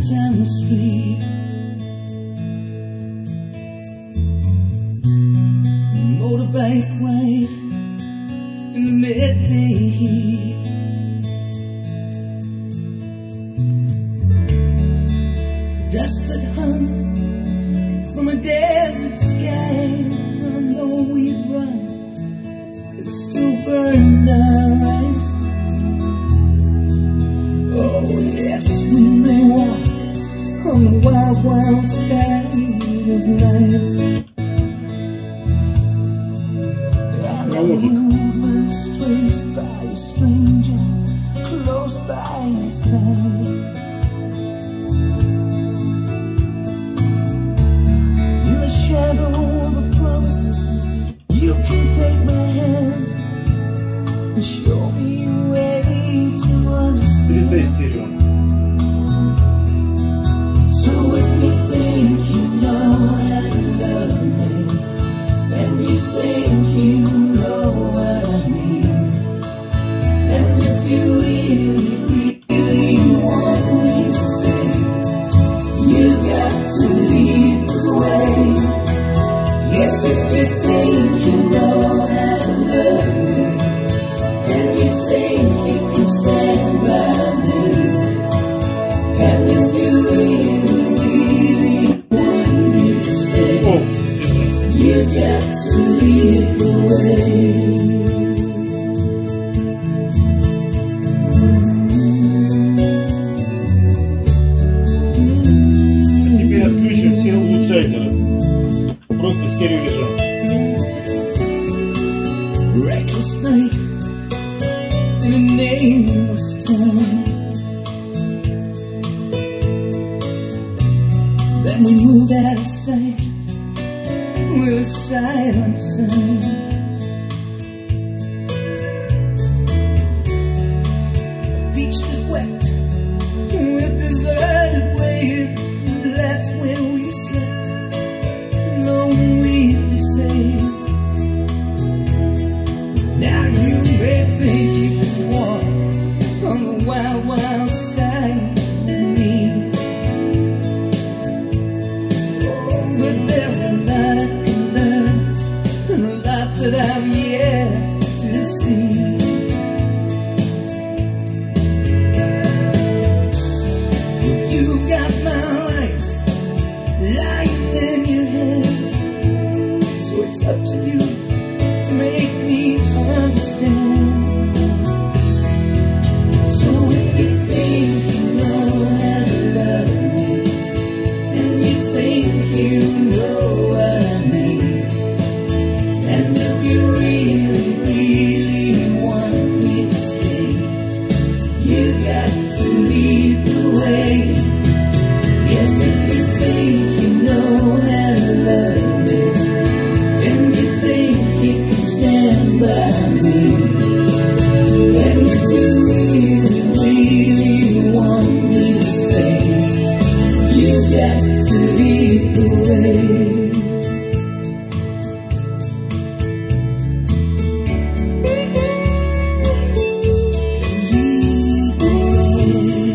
down the street. Motorbike ride in the midday heat. Dust that hung from a desert sky, and though we'd run, it still burned our eyes. Oh yes, we may walk on the wild, wild side of life. Our movements traced by a stranger close by your side. In the shadow of a promise, you can take my hand and show me a way to understand. So if you think you know how to love me, and you think you know what I need, and if you really want me to stay, you got to lead the way. Yes, if you think you know how to love me, and you think you can stand by me, and if you really want me to stay, you got to lead the way. Теперь отключим все улучшайзеры. Просто стереорежим. Reckless night in a nameless town. Then we moved out of sight with a silent sound. A beach that wept with deserted waves, that's where we slept, knowing we'd be safe. Now you may think you can walk on the wild, wild side of me. Oh, but there's a lot I can learn, and a lot that I've yet to see. You've got my life lying in your hands, so it's up to you to make me understand. So if you think you know how to love me, and you think you know what I mean, and if you really want me to stay, you got to lead the way. Yes, if you think you know how to love me, and you think you can stand by me, and if you really want me to stay, you got to lead the way. Lead the way.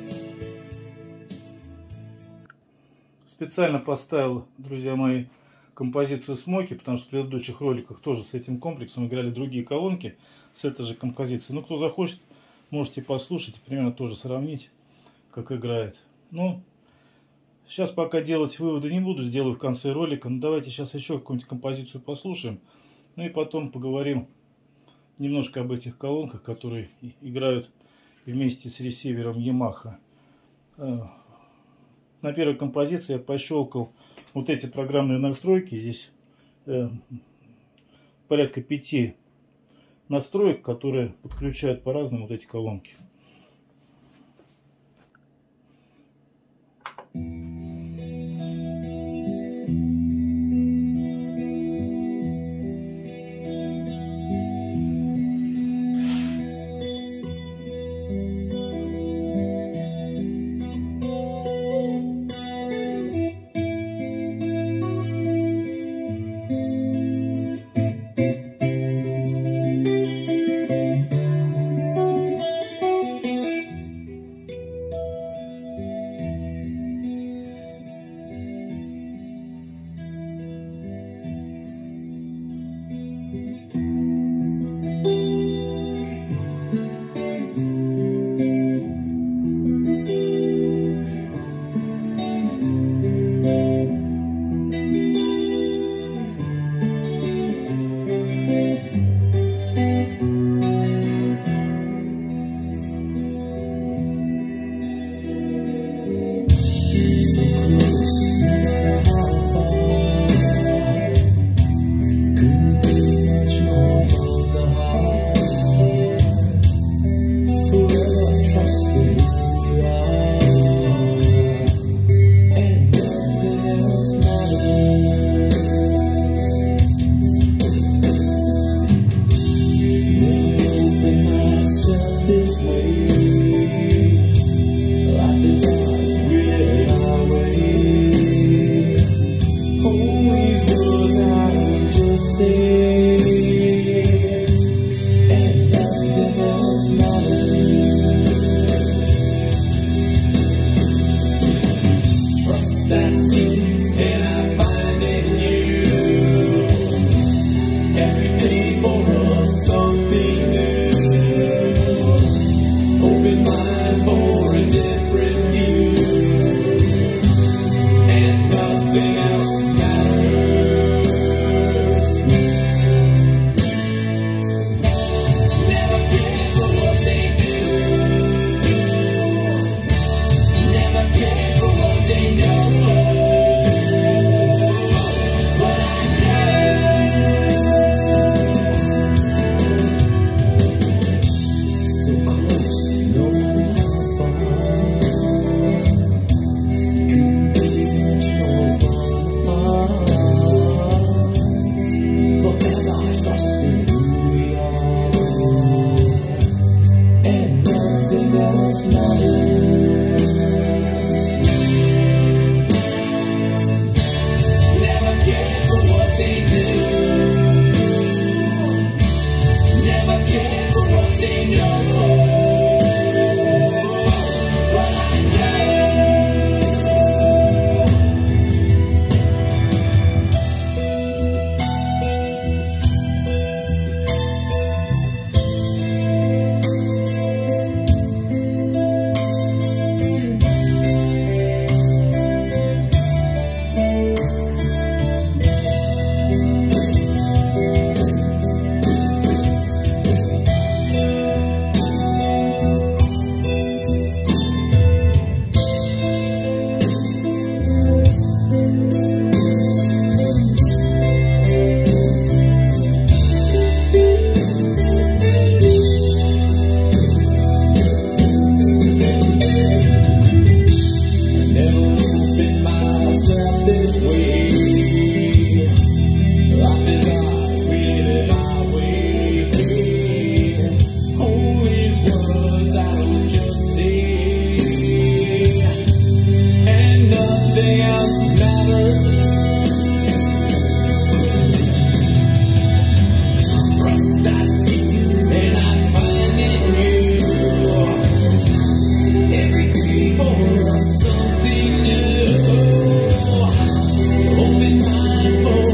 Специально поставил, друзья мои, композицию Смоки, потому что в предыдущих роликах тоже с этим комплексом играли другие колонки с этой же композицией. Ну, кто захочет, можете послушать, примерно тоже сравнить, как играет. Ну, сейчас пока делать выводы не буду, сделаю в конце ролика. Но давайте сейчас еще какую-нибудь композицию послушаем. Ну и потом поговорим немножко об этих колонках, которые играют вместе с ресивером Yamaha. На первой композиции я пощелкал вот эти программные настройки. Здесь порядка 5 настроек, которые подключают по-разному вот эти колонки. Something new, open mind for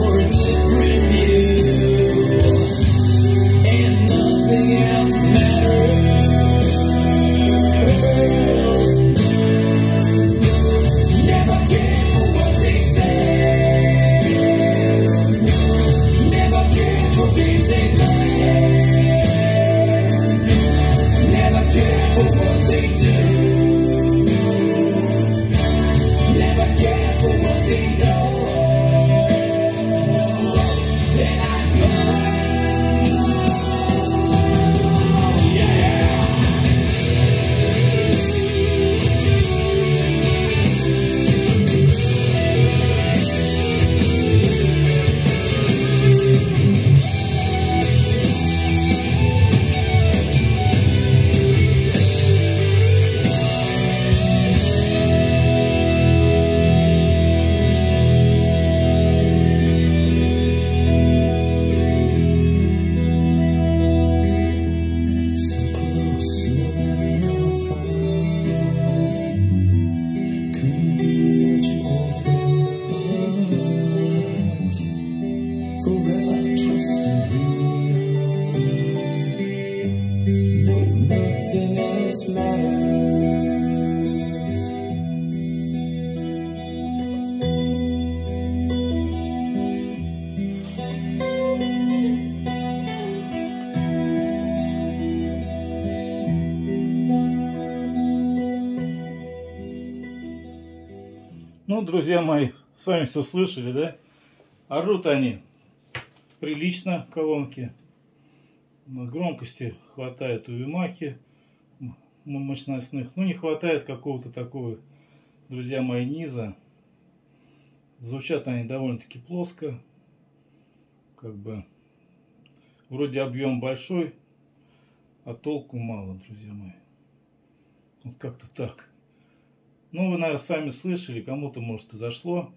друзья мои, сами все слышали, да? Орут они прилично, колонки. Громкости хватает у Ямахи мощностных. Ну, не хватает какого-то такого, друзья мои, низа. Звучат они довольно-таки плоско. Как бы вроде объем большой, а толку мало, друзья мои. Вот как-то так. Ну, вы, наверное, сами слышали, кому-то, может, и зашло.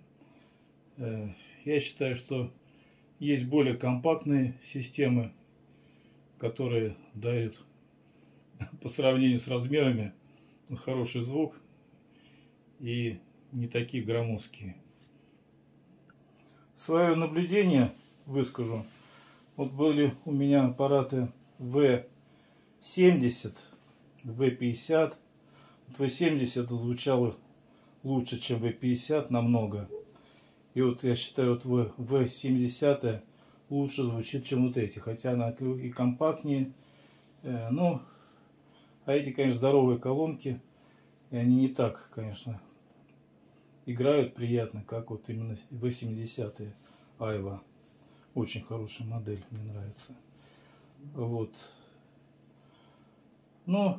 Я считаю, что есть более компактные системы, которые дают по сравнению с размерами хороший звук и не такие громоздкие. Свое наблюдение выскажу. Вот были у меня аппараты V70, V50. V70 звучало лучше, чем V50, намного. И вот я считаю, вот V70 лучше звучит, чем вот эти. Хотя она и компактнее. Ну, а эти, конечно, здоровые колонки. И они не так, конечно, играют приятно, как вот именно V70 Айва. Очень хорошая модель, мне нравится. Вот. Ну,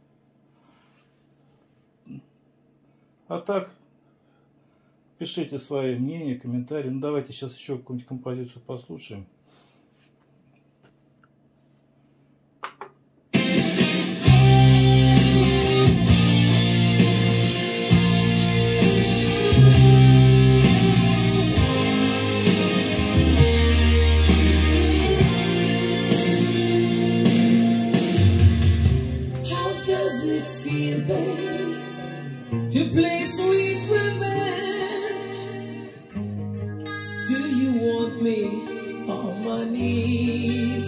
а так, пишите свои мнения, комментарии. Ну, давайте сейчас еще какую-нибудь композицию послушаем. To play sweet revenge. Do you want me on my knees?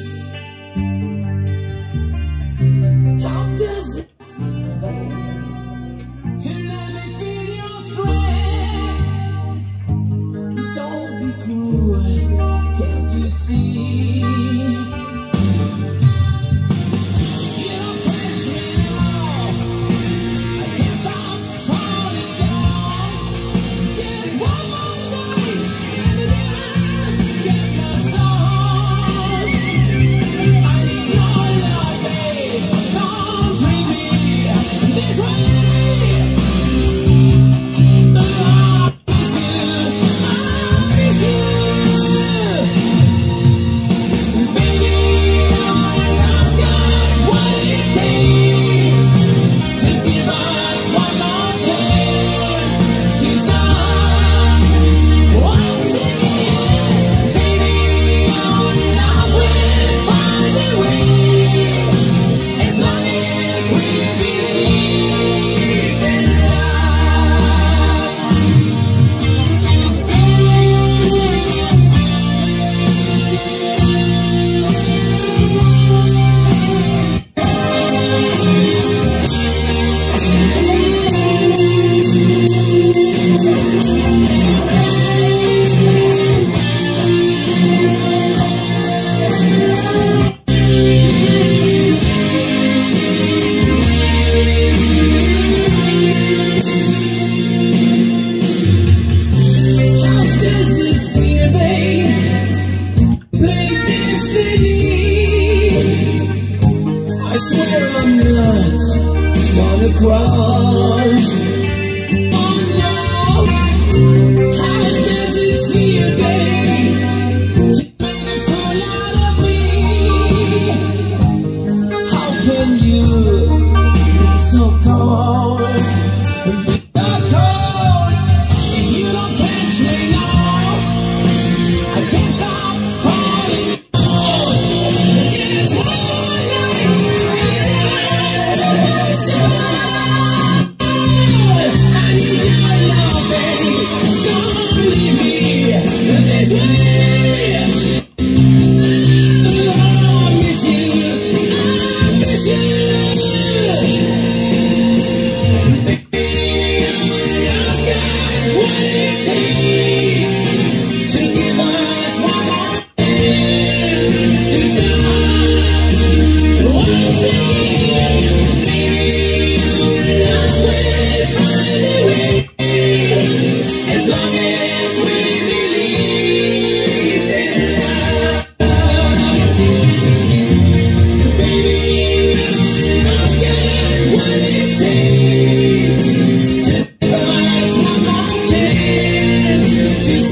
How does it feel, babe, to let me feel your strength? Don't be cruel, can't you see? One more night, and then I get my soul.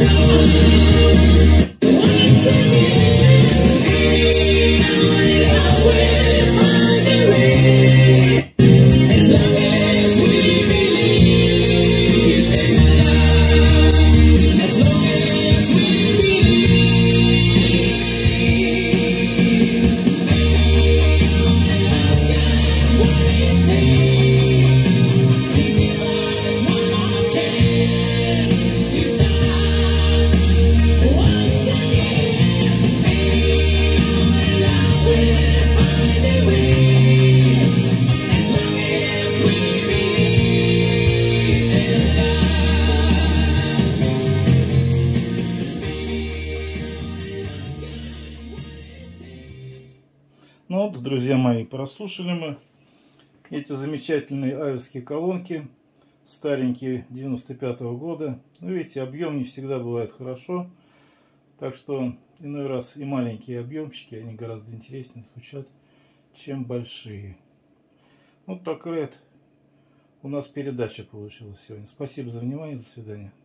Ну вот, друзья мои, прослушали мы эти замечательные авелские колонки, старенькие 95-го года. Ну, видите, объем не всегда бывает хорошо, так что иной раз и маленькие объемчики, они гораздо интереснее звучат, чем большие. Вот такая у нас передача получилась сегодня. Спасибо за внимание, до свидания.